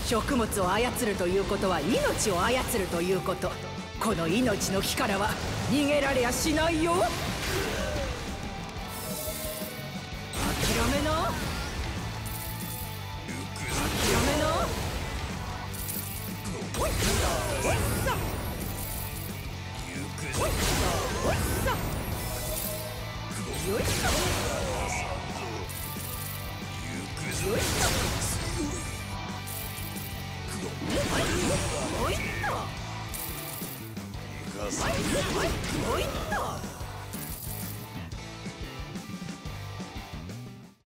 食物を操るということは命を操るということ。この命の木からは逃げられやしないよ。諦めな。諦めな。おいっおいっさおいっおいっさよいっさよいっさおいっとおいっと